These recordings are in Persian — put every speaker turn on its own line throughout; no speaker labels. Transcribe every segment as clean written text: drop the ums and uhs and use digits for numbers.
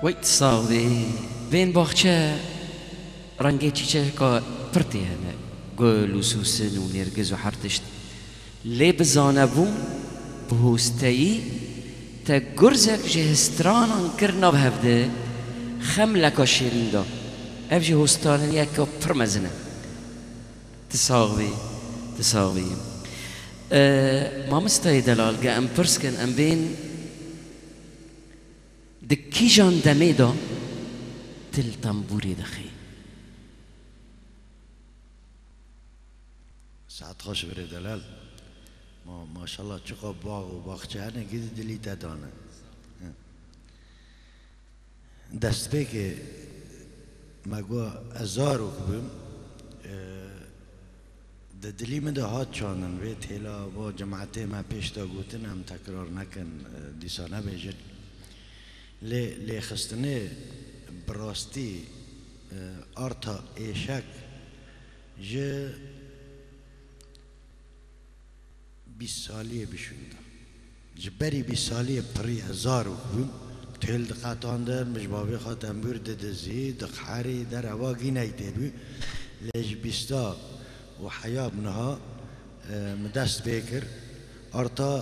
وقت صاغي بين باخچه رنگی چیچه که پرتی هنه گل و سوسن و نرگز و حرتشت لی بزانه بوم بهوستایی تا گرزک جهسترانان کرنا بهفده خم لکا شیرین دا اف جهستانن یکا پرمزنه تساغوی ما مستای دلال گه ام پرسکن ام بین دکی جان دمه دا تل تنبوری دخی
ساعت خوش بره دلال ماشاءالله چقدر باغ و باغچه هنه گیدی دلی تدانه دست به که مگو ازارو کبیم ده دلی من ده هات چانن وی تیلا با جماعته ما پیش دا گوتن هم تکرار نکن دیسانه بیجن لی خستنه براستی آرتا ایشک جه 20 سالیه بشونده جبری 20 سالیه پری هزار و کبیم تیل دقاتان در مجبابی خاتم برده دزی دقحاری در اواگی نیده بی لیج 20 و حیاب نها مدست بکر ارتا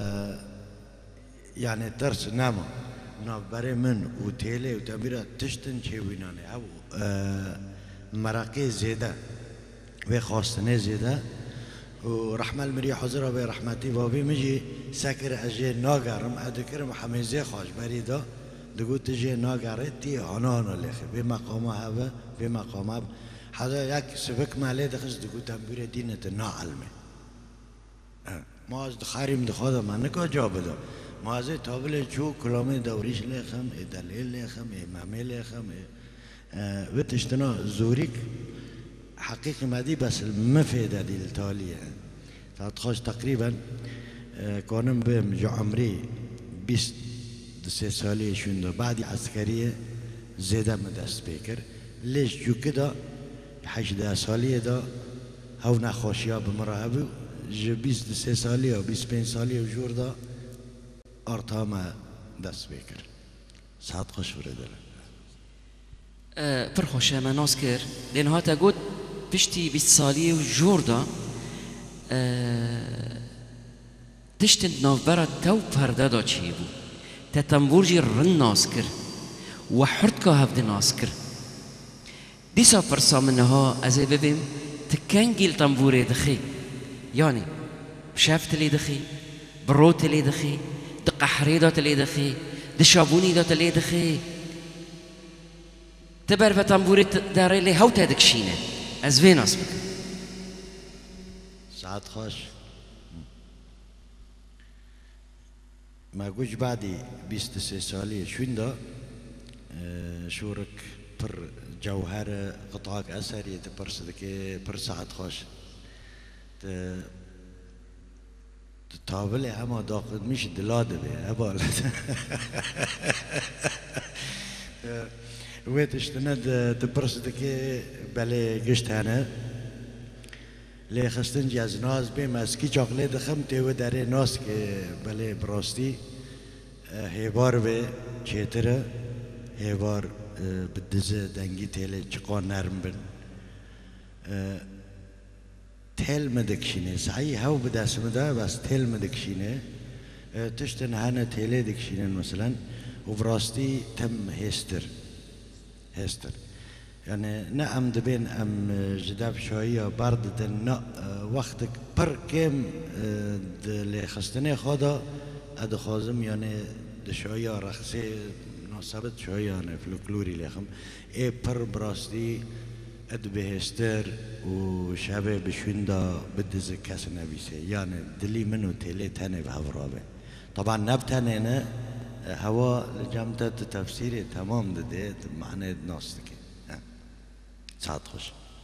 يعني ترس نما برای من و تیله و تبیره تشتن چه وینانه او مراقی زیده و خواستنه زیده و رحمه المری حضره به رحمتی بابی مجی سکر اجی ناگرم ادکرم حمیزه خوش بریدا دگو تجی ناگره تی آنانا لیخی به مقامه هوا به مقامه حدا یک سبک مالی دخش دگو تنبیر دینت ناعلمه ما از دخاریم دخواده من نکا جا بدا ما از تابل چو کلامی دوریش لیخم دلیل لیخم امامه لیخم و تشتنا زوریک حقيقي مادي بس المفيدة دي التالية تخش تقريبا كونم بهم جو عمري 23 سالية شوندو بعد عسكرية زيادة مدرس بيكر ليش جو كده 18 سالية دا هاو نخوشيا بمراهبو جو 23 سالية و 25 سالية وجور دا ارتاما دست بيكر ساعت خوش فرده
پر خوشه من ناس کر لین ها تا گود پشتی 20 سالی و جور دا تشتند نافبرا تو پرده دا چی بو تا تنبورجی رن ناس کر و حرد که هفته ناس کر دیسا پرسا منها ازه ببیم تکنگیل تنبوره دخی یعنی شفت لی دخی بروت لی دخی دقحری دات لی دخی دشابونی دات لی دخی تبر و تنبوری داره لی هاو تدکشینه از وین آس بکن
ساعت خوش ما گوش بعدی 23 سالی شوندا شورك پر جوهر قطعك أثري تبرصدك پر ساعت خوش تتابلي هما داخل مش دلاده بي هبال ويتشتنا تبرصدك بله گشت هنه لی خستن جاز ناز بیم از کی چاقله دخم تیو داره ناز که بله براستی هیوار به چیتره هیوار بدزه دنگی تیله چقا نرم بن تیل مدکشینه صحیح هاو بدست مده بس تیل مدکشینه تشتن هنه تیله دکشینه مثلا و براستی تم هستر يعني نعم دبين أم جداب شوية برد دن وقتك بر كم اللي خستني خدا أد خازم يعني دشوية رخصي نصبت شوية يعني فلكلوري لخم إيه بر براستي أد بهستر وشابه بشوندا بدز كاس نبيسي يعني دلي منو تيلي تاني بهفرابه طبعا نبتاني أنا هوا لجامدة تفسيري تمام ده معنى ناستك ساعت خوش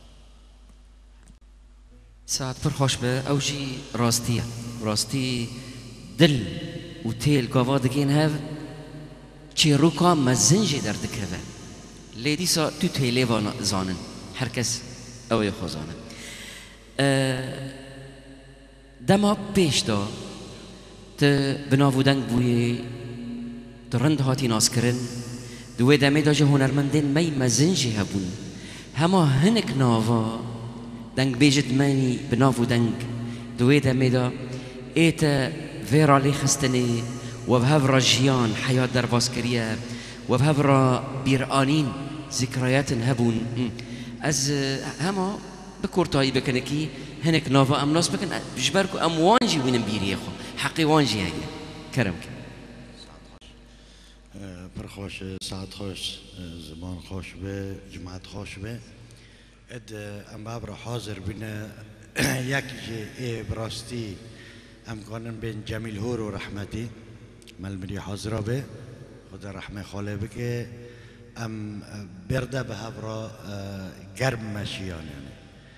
ساعت پر خوش به اوجی راستی دل و تیل گاوا دگین هف چی روکا مزنجی در دکوه لیدی سا تو تیلی وانا زانن هر کس اوی خوزانه دما پیش دا ت بناودنگ بوی رند هاتی ناس کرن دوی دمی دا جه هنرمندین می مزنجی هبون هما هنک ناوا دنگ بیجد منی بنافو دنگ دوی دمی دا ایتا ویرا لی خستنی و به هفرا جیان حیات در واسکریه و به هفرا بیرانین ذکرایات هبون از هما بکورتایی بکنه کی هنک ناوا ام ناس بکن جبرکو ام وانجی وینم بیریه خو حقی وانجی هایی کرم که
پرخوش ساعت خوش زمان خوش به جماعت خوش به اد ام بابرا حاضر بنا یکی براستی ام کانن بین جمیل هور و رحمتی ملمری حاضر به خدا رحمه خاله بکه ام برده به هبرا گرم مشیان یعنی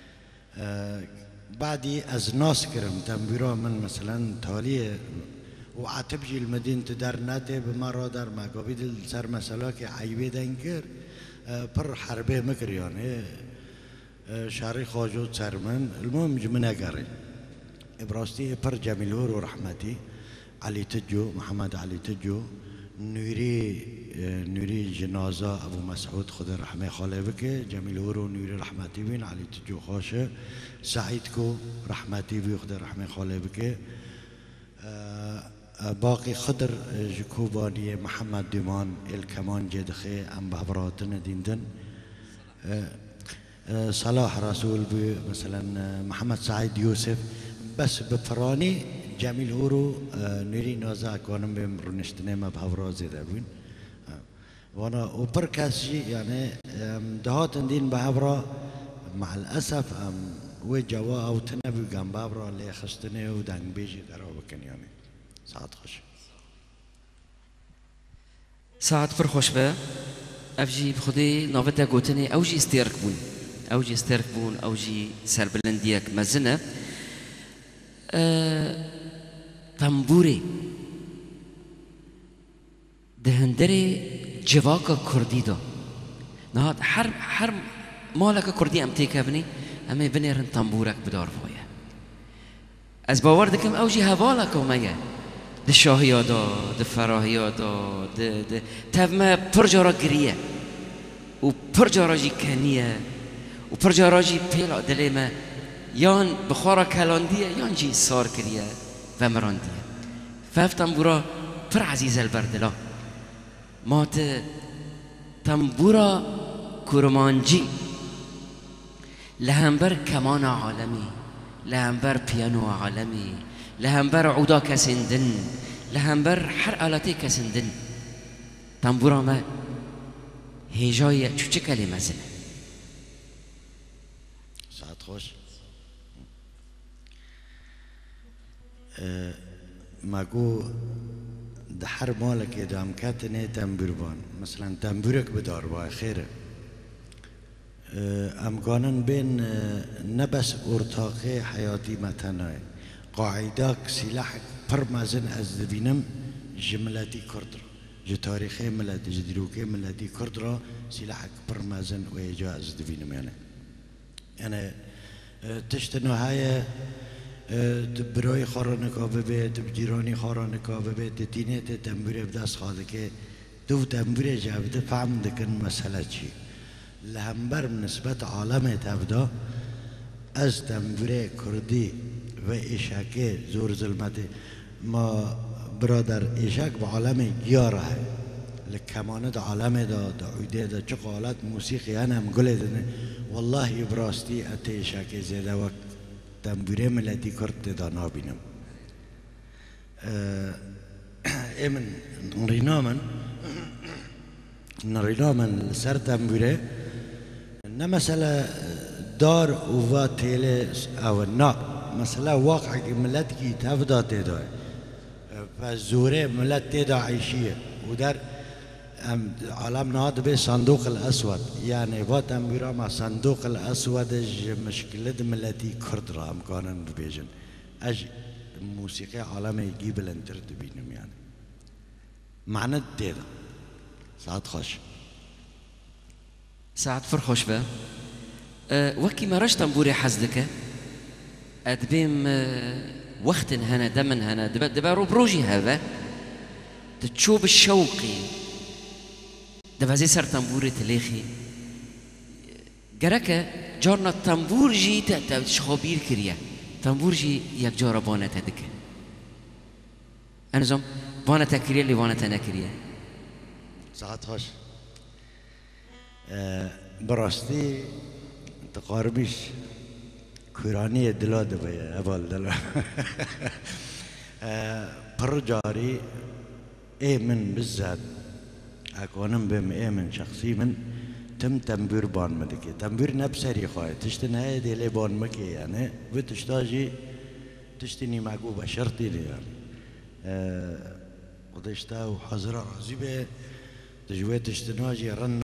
بعدی از ناس کرم تنبیرا من مثلا تالیه و عتب جی المدینه در نته به مرا در مقابل سر مسئله که عیبه دنگر پر حربه مکر یعنی شهری خواجود سرمن المهم جمنه گره ابراستی پر جمیلور و رحمتی علی تجو محمد علی تجو نوری جنازه ابو مسعود خدا رحمه خاله بکه جمیلور و نوری رحمتی بین علی تجو خوشه سعید کو رحمتی بی خدا رحمه خاله بکه باقی خضر جکوبانی محمد دیمان الکمان جدخه ام بهبراتن دیندن صلاح رسول بی مثلا محمد سعید یوسف بس بفرانی جمیل هورو نوری نازا کنم بیم رونشتنه ما بهبرا زیده بین وانا و پر کسی یعنی دهات دین بهبرا مع الاسف و جوا او تنبی گم بهبرا لی خستنه و دنگ بیجی درا بکن یعنی ساعت خوش
ساعت پر خوش به افجی بخودی نوبت گوتنی اوجی استرک بون اوجی استرک بون اوجی سربلندیک مزنه تنبوری دهندری جواکا کردی دا نهاد هر مالک کردی ام تیکه بنی همه بنیرن تنبورک بدار وایه از باور دکم اوجی حوالک اومه ده شاهی دا ده فراهی دا ده تفمه پر جارا گریه و پر جارا جی کنیه و پر جارا جی پیلا دلیمه یان بخورا کلاندیه یان جی سار کریه و مراندیه فهف تنبورا پر عزیز البردلا مات تنبورا کرمانجی لهمبر کمان عالمی لهمبر پیانو عالمی لهمبر عودا کسندن لهمبر هر آلاتی کسندن تنبورا ما هیجای چوچه کلمه زنه
ساعت خوش مگو ده هر مالک ادام کتنه تنبور بان مثلا تنبورک بدار با خیره امکانن بین نبس ارتاقه حیاتی متنای قاعداک سلاح پر مزن از دبینم جملاتی کرد را جتاریخ ملتی جدیروک ملتی کرد را سلاح پر مزن و ایجا از دبینم یعنی تشت نهایه برای خارانکا ببید بجیرانی خارانکا ببید دینه تنبوره بدست خواهده که دو تنبوره جابده فهم دکن مسئله چی لهمبر نسبت عالم تبدا از تنبوره کردی و ایشاکه زور ظلمت ما برادر ایشاک به عالم گیاره ہے لکمانه دا عالم دا عوده دا چه قالت موسیقی هم گله دنه والله براستی ات ایشاکه زیده وقت تنبوره ملتی کرد دا نابینم ایمن نرینامن سر تنبوره نه مثلا دار و تیله او نه مثلا واقع ملت کی تفدا تدا فزوره ملت تدا عیشیه و در عالم نهاد به صندوق الاسود یعنی با تنبیرا ما صندوق الاسود مشکلت ملتی کرد را امکانن ببیجن اج موسیقی عالم ایگی بلندر دبینم یعنی معنی تدا ساعت خوش
ساعت فر خوش به وكي ما رش تنبوري حزدك أدبيم وقت هنا دمن هنا دبا روبروجي هذا تشوب الشوقي دبازي سر تنبور تليخي جركه جارنا تنبور جي تشخابير كريه تنبور جي يك جارة بانا تدك أنزم بانا تكريه اللي بانا تنكريه
ساعات هاش براستي تقاربيش كورانية دلادة بيا أبال دلا برجاري من بالذات أكونم بهم من شخصي من تم تنبير بان مدكي تنبير نبسري خواهي تشتن هاي دي لي بان مكي يعني بتشتاجي تشتني معقوبة شرطي لي يعني ودشتا وحضرة رازي به تجوي تشتناجي رن